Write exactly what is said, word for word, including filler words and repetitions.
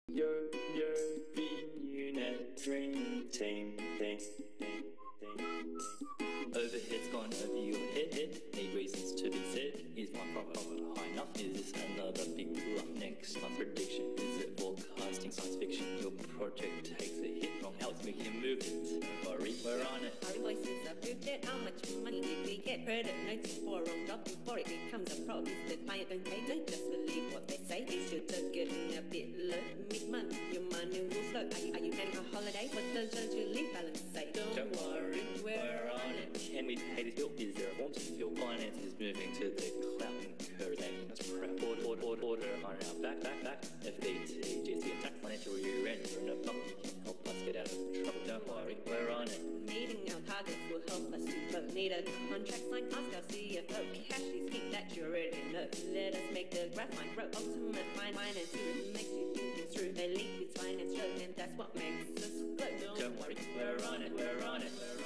Yo, yo, B-Unit Dream Team thing. Overhead's gone over your head, head. Need reasons to be said. Is my profit high enough? Is this another big bluff? Next month's prediction, is it forecasting science fiction? Your project takes a hit, wrong house, make you move it. Don't worry, we're on it. Our voices are it. How much money did we get? Credit notes for wrong job before it becomes a problem. The client don't pay, don't just believe what they say. They should have given a bit low. Mid-month, your money will flow. Are you, are you planning a holiday? What does your leave balance say? Don't, don't worry, we're on it. Can we pay this bill? Is there a form to fill? Finance is moving to the cloud and curve. Let's prep. Order, order, order, order on our back, back, back. F A T, J C attack, financial year end. We're in a block. Help us get out of trouble. Don't worry, we're on it. Meeting our targets will help us to vote. Need a contract signed, ask our C F O. Cash is king that you already know. Let us make the graph line grow. Ultimate fine finance it makes you think it's true. Elite is finance road, and that's what makes us glow. Don't worry, we're on it, we're on it.